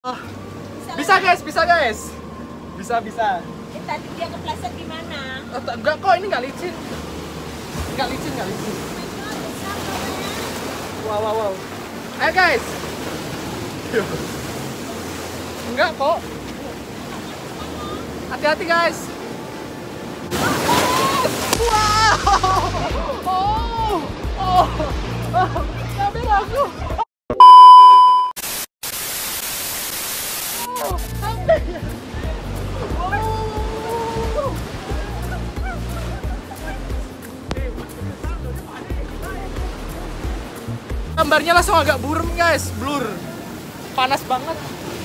Oh, bisa guys, bisa guys. Bisa. Tadi dia kepleset gimana? Oh, enggak kok, ini nggak licin. Nggak licin. Wow. Ayo guys. Enggak kok. Hati-hati guys. Wow. Kamera aku. Gambarnya langsung agak buram guys, blur. Panas banget.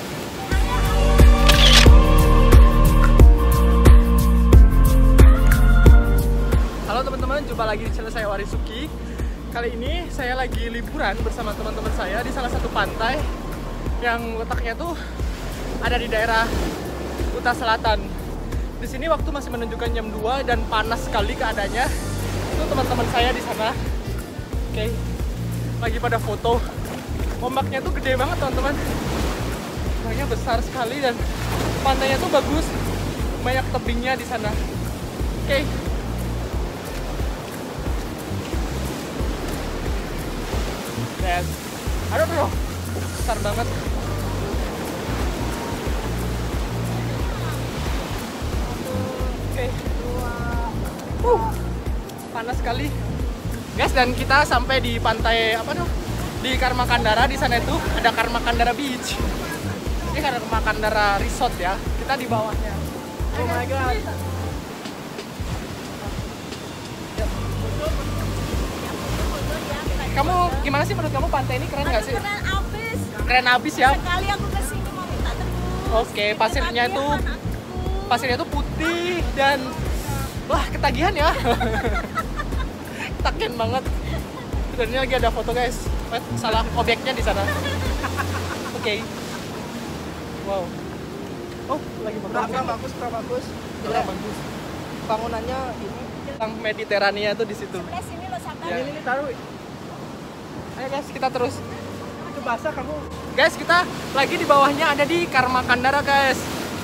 Halo teman-teman, jumpa lagi di channel saya Warisuki. Kali ini saya lagi liburan bersama teman-teman saya di salah satu pantai yang letaknya tuh ada di daerah Kuta Selatan. Di sini waktu masih menunjukkan jam 2 dan panas sekali keadaannya. Itu teman-teman saya di sana. Oke. Lagi pada foto. Ombaknya tuh gede banget teman-teman. Ombaknya besar sekali dan pantainya tuh bagus. Banyak tebingnya di sana. Oke. Yes. Aduh bro, besar banget. Oke. Panas sekali. Guys, dan kita sampai di pantai apa tuh? Di Karma Kandara. Di sana itu ada Karma Kandara Beach. Ini Karma Kandara Resort ya. Kita di bawahnya. Oh my god. Kamu gimana sih menurut kamu pantai ini keren nggak sih? Keren abis. Keren abis ya. Sekali aku kesini mau minta terus. Oke, pasirnya tuh putih dan wah ketagihan ya. Ketagihan banget. Dan ini lagi ada foto guys. Salah objeknya di sana. Oke. Wow. Oh, lagi foto. Bagus. Bagus. Bangunannya ini. Tentang Mediterania tuh di situ. Sebelah sini lo sabar. Ya. Ini taruh. Ayo guys, kita terus. Itu basah kamu. Guys, kita lagi di bawahnya ada di Karma Kandara guys.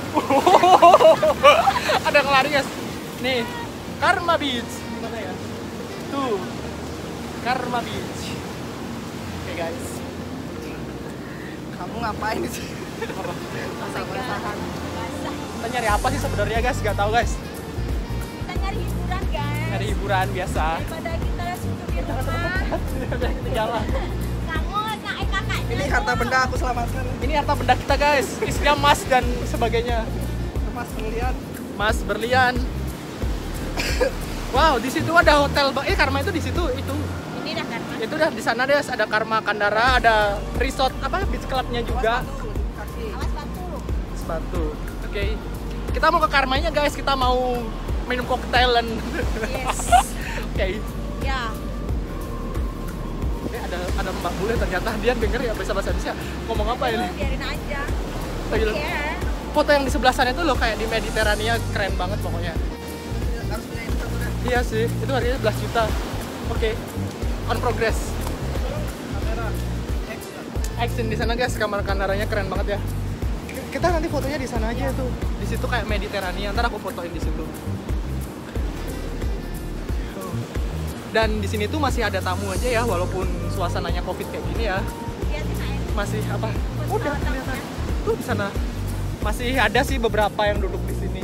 Ada yang lari guys. Nih, Karma Beach. Gimana ya? Tuh, Karma Beach. Oke guys. Kamu ngapain sih? Basah-basahan. Basah. Kita nyari apa sih sebenarnya guys? Gak tahu guys. Kita nyari hiburan guys. Nyari hiburan biasa. Daripada kita suntuk di rumah. Kita jalan. Kamu naik kakaknya. Ini harta benda aku selamatkan. Ini harta benda kita guys. Isinya emas dan sebagainya. Mas berlian. Mas berlian. Wow, di situ ada hotel. Karma itu di situ itu. Ini dah kan. Itu dah di sana deh ada Karma Kandara, ada resort apa beach clubnya juga. Kaki. Awas batu. Sepatu. Oke. Kita mau ke Karmanya guys, kita mau minum koktail dan Yes. Oke. Ya. Ada Mbak Bule ternyata dia denger ya bahasa Indonesia. Ngomong apa ini? Biarin aja. Lagi Care. foto yang di sebelah sana itu loh kayak di Mediterania, keren banget pokoknya. Harus punya itu tuh. Iya sih, itu harganya 11 juta. Oke. On progress. Kamera. Action di sana guys, kamar kandaranya keren banget ya. Kita nanti fotonya di sana aja tuh. Di situ kayak Mediterania, ntar aku fotoin di situ. Dan di sini tuh masih ada tamu aja ya, walaupun suasananya Covid kayak gini ya. Lihatin aja. Masih apa? Udah kelihatan. Tuh di sana. Masih ada sih beberapa yang duduk di sini.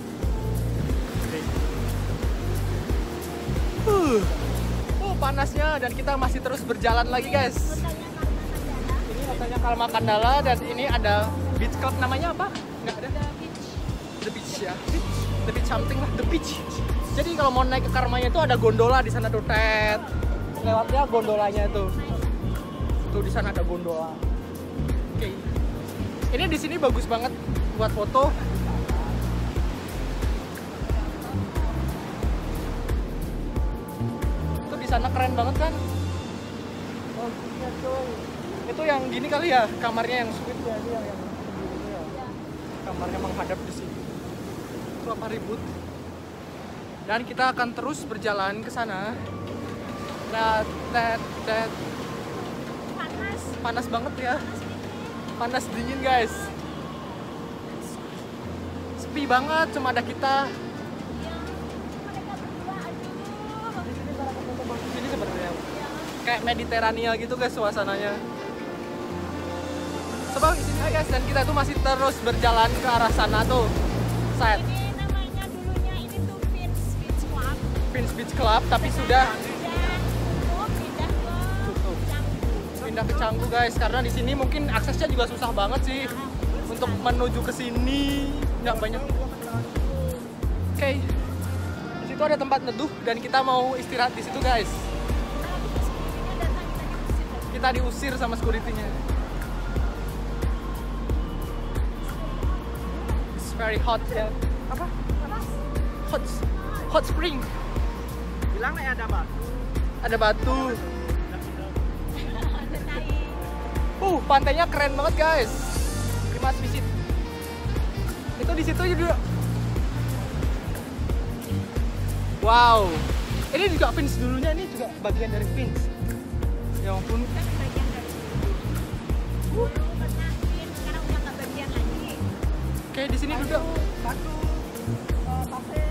Oke. Panasnya dan kita masih terus berjalan lagi guys. Ini hotelnya Karma Kandara dan ini ada beach club namanya apa? Nggak ada. The Beach ya. The Beach something lah. The Beach. Jadi kalau mau naik ke Karmanya itu ada gondola di sana tuh, Ted. Lewatnya gondolanya tuh. Tuh di sana ada gondola. Oke. Ini di sini bagus banget buat foto. Tuh di sana keren banget kan? Oh iya coy. Itu yang gini kali ya, kamarnya yang suite ya, itu yang gitu ya. Kamarnya menghadap di sini. Itu apa ribut? Dan kita akan terus berjalan ke sana. Panas. Panas banget ya. Panas dingin guys. Sepi banget, cuma ada kita. Ini sebenarnya kayak Mediterania gitu guys suasananya. Coba di sini guys, dan kita tuh masih terus berjalan ke arah sana tuh. Set. Ini namanya dulunya ini tuh Vince Beach Club. Vince Beach Club, tapi sudah pindah ke Canggu guys, karena di sini mungkin aksesnya juga susah banget sih untuk menuju ke sini, nggak banyak. Oke, di situ ada tempat neduh dan kita mau istirahat di situ guys. Kita diusir sama security-nya. It's very hot ya. Apa? Hot spring. Bilang nih ada batu. Ada batu. Pantainya keren banget guys. You must visit. Itu di situ juga. Wow. Ini juga Vince dulunya, ini juga bagian dari Vince. Ya ampun. Sekarang udah nggak bagian lagi. Oke, di sini duduk. Batu. Pasir.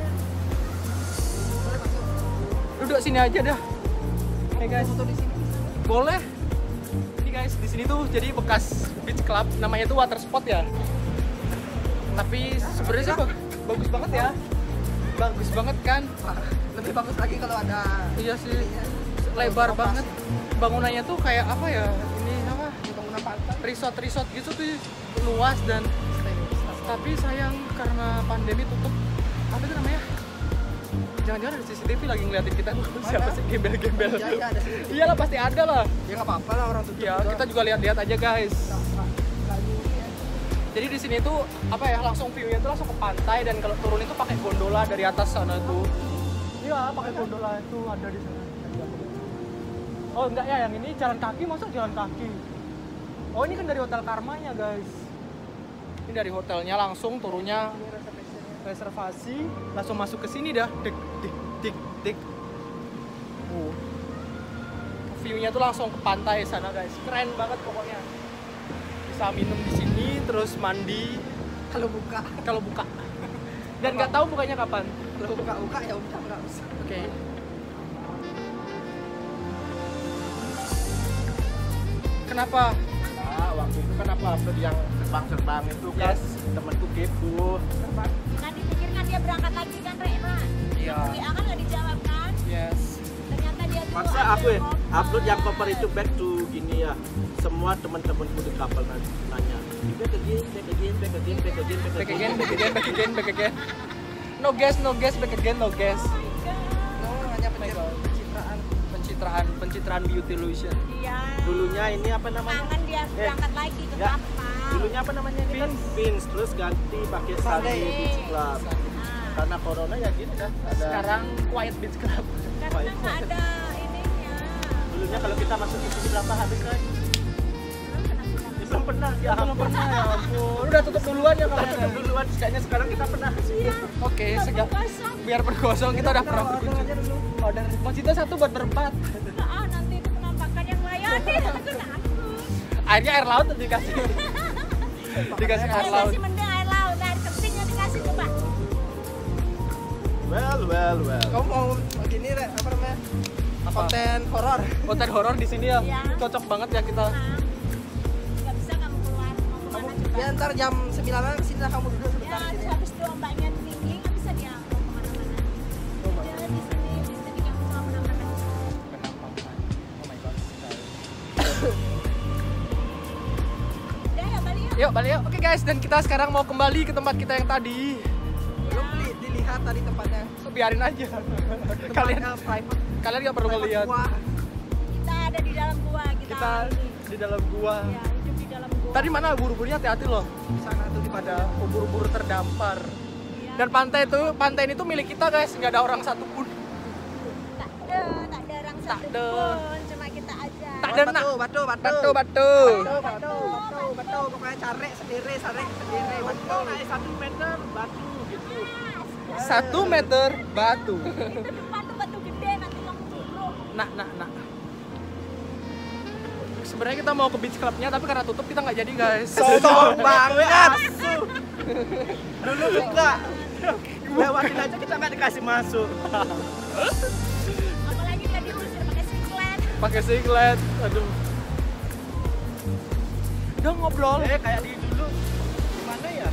Duduk sini aja dah. Oke guys. Foto di sini. Boleh. Ini guys, di sini tuh jadi bekas beach club, namanya tuh water spot ya. Tapi sebenarnya sih bagus banget ya. Bagus banget kan? Lebih bagus lagi kalau ada. Iya sih. Lebar banget. Bangunannya tuh kayak apa ya? Ini apa? Bangunan pantai. Resort gitu tuh luas dan tapi sayang karena pandemi tutup. Apa itu namanya? Jangan-jangan ada CCTV lagi ngeliatin kita. Siapa sih gembel-gembel? Iya, ada sih. Iyalah pasti ada lah. Ya nggak apa-apa lah orang tutup. Ya, kita juga lihat-lihat aja guys. Jadi di sini tuh apa ya, langsung view-nya tuh langsung ke pantai, dan kalau turun itu pakai gondola dari atas sana tuh. Iya, pakai gondola itu ada di sana. Oh enggak ya, yang ini jalan kaki, masa jalan kaki? Oh ini kan dari Hotel Karmanya guys. Ini dari hotelnya langsung turunnya reservasi, langsung masuk ke sini dah. Dik. View-nya tuh langsung ke pantai sana guys. Keren banget pokoknya. Bisa minum di sini, terus mandi Kalau buka. Dan nggak tahu bukanya kapan. Kalau buka ya udah nggak usah. Oke. Kenapa? Nah, waktu itu kan aku upload yang terbang itu kan, Yes. temanku kepo. Kan dipikirkan dia berangkat lagi kan Rena. Iya. WA kan nggak dijawab kan? Yes. Ternyata dia tuh Masa ada aku upload yang koper. cover itu back to gini ya. Semua teman-temanku di kapal nanya, back again. Back again. No guess, back again, no guess. No, hanya Pencitraan beauty illusion. Iya. Dulunya ini apa namanya? Kangen dia berangkat lagi ke Ya. kapal. Dulunya apa namanya ini kan? Vince, terus ganti pakai Sunday Beach Club. Ah, Karena corona ya gini dah. Ada. Sekarang Quiet Beach Club. karena nggak ada ininya. Dulunya kalau kita masuk ke sini berapa habis kan? Belum pernah. Ya Belum pernah ya ampun. Udah tutup duluan ya kalian. duluan, kayaknya sekarang kita pernah ke sini. Oke, Kosong. biar bergosong kita udah pernah berkunjung. Oh, dan masjidnya satu buat berempat. Nanti itu penampakan yang melayani. Aku takut. Airnya air laut dikasih. Dikasih air laut. Masih mending air laut, air ketingnya dikasih coba. Well. Kamu mau gini Rek, apa namanya? Apa? Konten horor. Konten horor di sini ya. Iya. Cocok banget ya kita. Nggak bisa kamu keluar, mau kemana coba? Ya ntar jam 9-an kesini lah kamu duduk Ya, sebentar di sini. habis itu ombaknya tinggi, nggak bisa dia mau kemana-mana. Udah di sini kamu mau kemana-mana. Oh my god. Udah ya balik yuk. Yuk balik yuk. Oke guys, dan kita sekarang mau kembali ke tempat kita yang tadi. Belum dilihat tadi tempatnya. Biarin aja. Kalian Tempatnya private. kalian nggak perlu private ngeliat. gua. Kita ada di dalam gua, Kita di dalam gua. ya, hidup di dalam gua. Tadi mana ubur-uburnya, hati-hati loh. Di sana tuh di pada. Ada ubur-ubur terdampar. Ya, Dan pantai ini tuh milik kita guys, nggak ada orang satupun. tak ada orang Tak satu ada. pun, cuma kita aja. Tak ada nak. Batu. Batu. Pokoknya cari sendiri. Batu. Naik 1 meter batu gitu. 1 meter batu. Itu depan tuh batu gede, nanti kamu buruk. Nah. Sebenarnya kita mau ke beach clubnya, tapi karena tutup kita nggak jadi guys. Sombong banget. Dulu enggak. Lewatin aja kita nggak dikasih masuk. Apalagi dia diusir pakai singlet. Pakai singlet, aduh. Udah ngobrol. Kayak di dulu. Gimana ya?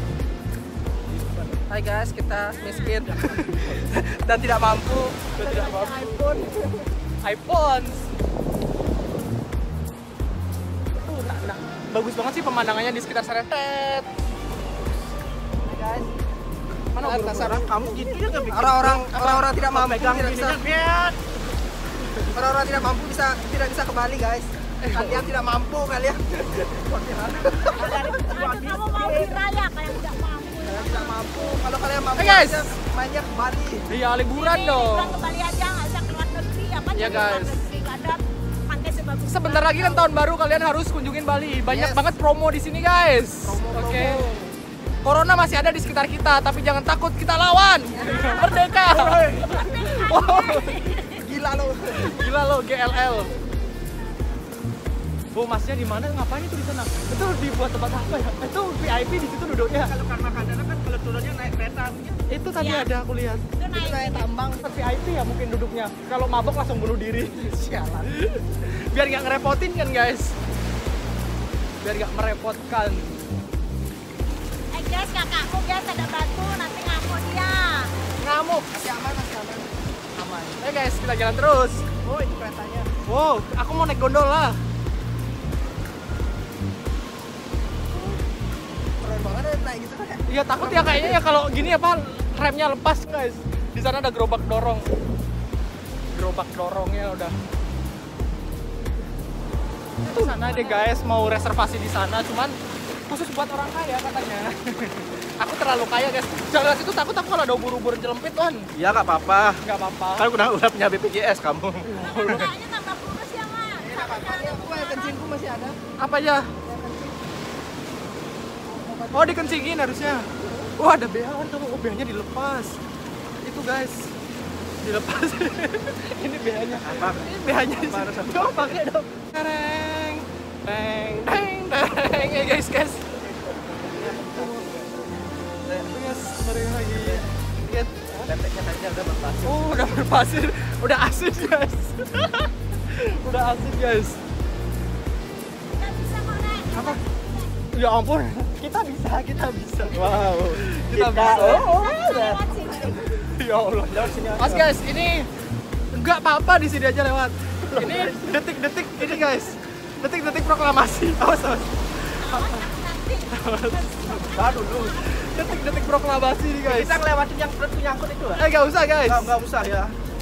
Hai guys, kita miskin dan tidak mampu. iPhone. Nah, bagus banget sih pemandangannya di sekitar sana. Tet. Hai guys. Mana Nah, burung-burung? Sekarang kamu gitu ya nggak bikin. Orang-orang tidak mampu pegang tidak bisa. gininya, lihat. Orang-orang tidak mampu tidak bisa ke Bali guys. Kalian tidak mampu kalian. Aduh, kamu mau diraya kayak nggak mampu. Kalian tidak mampu. Kalau kalian mampu Hey, guys. harusnya mainnya ke Bali. Iya, liburan Ini dong. liburan ke Bali aja nggak usah keluar negeri apa Iya, jadi keluar guys. negeri nggak ada pantai sebagus. Sebentar lagi kan tahun baru, kalian harus kunjungin Bali. Banyak Yes. banget promo di sini, guys. Promo-promo. Oke. Corona masih ada di sekitar kita, tapi jangan takut, kita lawan. Merdeka. Gila lo. Gila lo, GLL. Bu, masnya di mana? Ngapain itu di sana? Itu dibuat tempat apa ya? Itu VIP di situ duduknya. Kalau karena kadang kan kalau turunnya naik kereta. Itu tadi Iya. ada aku lihat. Itu naik Kayak tambang. VIP ya mungkin duduknya. Kalau mabok langsung bunuh diri. Sialan. Biar nggak ngerepotin kan guys. Biar nggak merepotkan. guys, kakakmu guys ada batu nanti ngamuk dia. Ngamuk. Masih aman, masih aman. Aman. Guys, kita jalan terus. Oh, itu keretanya. Wow, aku mau naik gondola. Keren banget ya naik gitu kan ya. Iya takut ya kayaknya ya kalau gini apa remnya lepas guys. Di sana ada gerobak dorong. Gerobak dorongnya udah. Itu sana deh guys, mau reservasi di sana cuman khusus buat orang kaya katanya. Aku terlalu kaya guys. Jalan situ takut aku kalau ada ubur-ubur jelempit kan. Iya nggak apa-apa. Nggak apa-apa. Kan udah punya BPJS kamu. Kayaknya tambah kurus ya, Mak. Enak apa nih? Aku yang kencingku masih ada. Apa ya? Oh dikencingin harusnya. Wah ada BH kan tuh, oh BH-nya dilepas. Itu guys, dilepas. Ini BH-nya. Apa? Ini BH-nya. Apa harus aku Coba pakai dong. Tereng, teng, teng, teng. Ya guys, guys. Guys, mari lagi. Lihat. Lepeknya saja udah berpasir. Oh udah berpasir, udah asin guys. Udah asin guys. Nggak bisa kok, Nek. Apa? Ya ampun, kita bisa. Wow. Kita bisa. Lewat sini. Ya Allah. Lewat sini aja. Mas guys, ini nggak apa-apa di sini aja lewat. Ini detik-detik ini guys. Detik-detik proklamasi. Awas, awas. Nanti. Baru dulu. Detik-detik proklamasi nih guys. Kita ngelewatin yang perut nyangkut itu kan? Nggak usah guys. Nggak usah ya.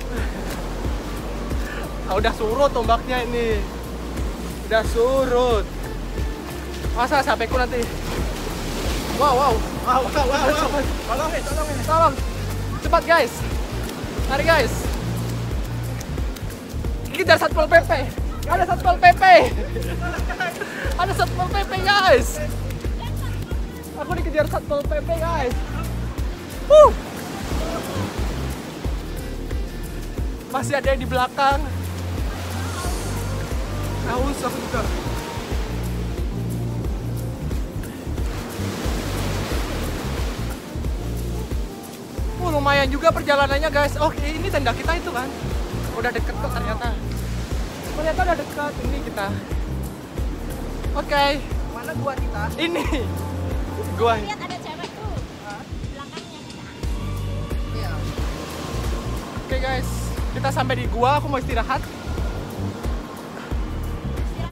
Ah, udah surut ombaknya ini. Udah surut. Masa sampaiku nanti. Wow, wow. Wow. Tolong ya. Tolong. Cepat guys. Mari guys. Kejar Satpol PP. Ada Satpol PP. Ada Satpol PP guys. Aku dikejar Satpol PP guys. Masih ada yang di belakang. Haus aku juga. Lumayan juga perjalanannya guys. Oh ini tenda kita itu kan. Udah deket kok ternyata. Ternyata udah dekat ini kita. Oke. Mana gua kita? Ini gua. Lihat ada cewek tuh. Belakangnya kita. Iya. Oke guys, kita sampai di gua. Aku mau istirahat.